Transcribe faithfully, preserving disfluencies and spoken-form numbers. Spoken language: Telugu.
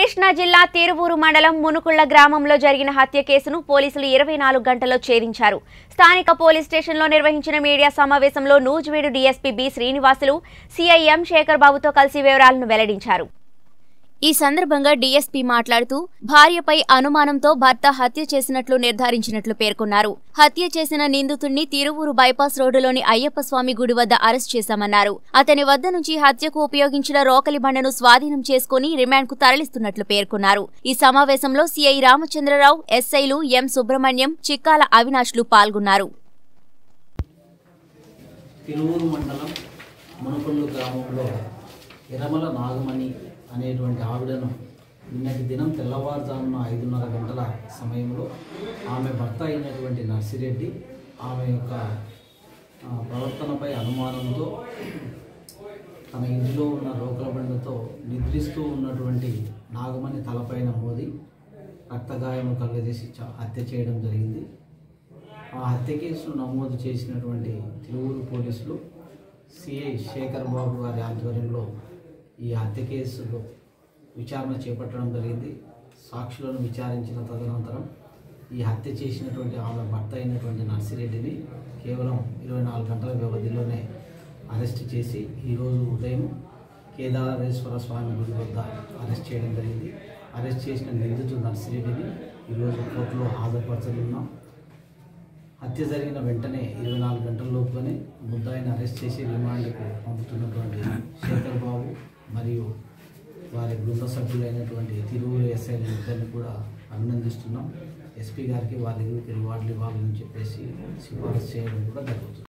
కృష్ణా జిల్లా తిరువూరు మండలం మునుకుళ్ల గ్రామంలో జరిగిన హత్య కేసును పోలీసులు ఇరవై నాలుగు గంటల్లో ఛేదించారు. స్థానిక పోలీస్ స్టేషన్లో నిర్వహించిన మీడియా సమావేశంలో Nuzvid DSP B Srinivasulu, CI M Shekhar బాబుతో కలిసి వివరాలను వెల్లడించారు. ఈ సందర్భంగా డీఎస్పీ మాట్లాడుతూ భార్యపై అనుమానంతో భర్త హత్య చేసినట్లు నిర్ధారించినట్లు పేర్కొన్నారు. హత్య చేసిన నిందితుడిని తిరువూరు బైపాస్ రోడ్డులోని అయ్యప్ప స్వామి గుడి వద్ద అరెస్ట్ చేశామన్నారు. అతని వద్ద నుంచి హత్యకు ఉపయోగించిన రోకలి బండను స్వాధీనం చేసుకుని రిమాండ్కు తరలిస్తున్నట్లు పేర్కొన్నారు. ఈ సమావేశంలో సిఐ రామచంద్రరావు, ఎస్ఐలు ఎం సుబ్రహ్మణ్యం, చిక్కాల అవినాష్లు పాల్గొన్నారు. తిరువూరు మండలం మునుకొండ గ్రామంలో ఎర్రమల నాగమణి అనేటువంటి ఆవిడను నిన్నటి దినం తెల్లవారుజామున ఐదున్నర గంటల సమయంలో ఆమె భర్త అయినటువంటి నర్సిరెడ్డి ఆమె యొక్క ప్రవర్తనపై అనుమానంతో తన ఇంటిలో ఉన్న రోకల బండతో నిద్రిస్తూ ఉన్నటువంటి నాగమణి తలపైన మోది రక్తగాయము కలుగజేసి హత్య చేయడం జరిగింది. ఆ హత్య కేసును నమోదు చేసినటువంటి తిరువూరు పోలీసులు సిఐ శేఖర్ బాబు గారి ఆధ్వర్యంలో ఈ హత్య కేసులో విచారణ చేపట్టడం జరిగింది. సాక్షులను విచారించిన తదనంతరం ఈ హత్య చేసినటువంటి ఆమె భర్త అయినటువంటి నర్సిరెడ్డిని కేవలం ఇరవై నాలుగు గంటల వ్యవధిలోనే అరెస్ట్ చేసి ఈరోజు ఉదయం కేదారేశ్వర స్వామి గుడి వద్ద అరెస్ట్ చేయడం జరిగింది. అరెస్ట్ చేసిన నిందితుడు నర్సిరెడ్డిని ఈరోజు కోర్టులో హాజరుపరచనున్నాం. హత్య జరిగిన వెంటనే ఇరవై నాలుగు గంటల లోపుగానే ముద్దాయిని అరెస్ట్ చేసి రిమాండ్కు పంపుతున్నటువంటి శేఖర్ బాబు మరియు వారి బృంద సభ్యులైనటువంటి తిరువూరు ఎస్ఐ ఇద్దరిని కూడా అభినందిస్తున్నాం. ఎస్పీ గారికి వారి రివార్డులు ఇవ్వాలని చెప్పేసి సిఫారసు చేయడం కూడా జరుగుతుంది.